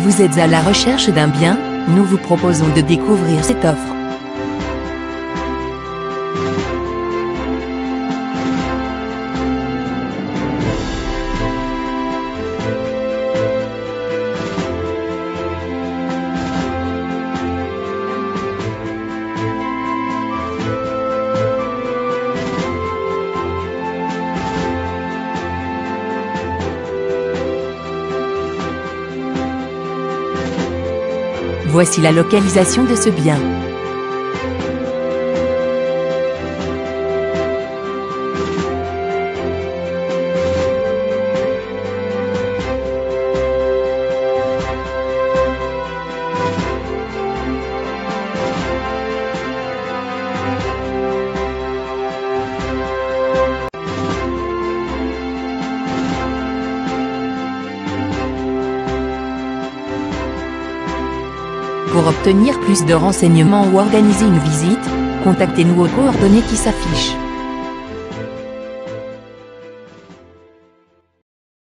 Vous êtes à la recherche d'un bien? Nous vous proposons de découvrir cette offre. Voici la localisation de ce bien. Pour obtenir plus de renseignements ou organiser une visite, contactez-nous aux coordonnées qui s'affichent.